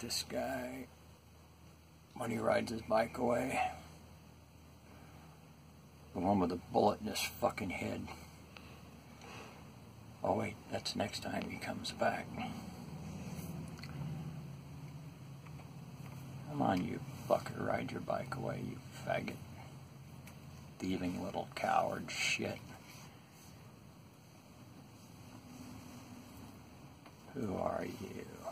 this guy when he rides his bike away. The one with the bullet in his fucking head. Oh wait, that's next time he comes back. Come on, you fucker, ride your bike away, you faggot. Thieving little coward shit. Who are you?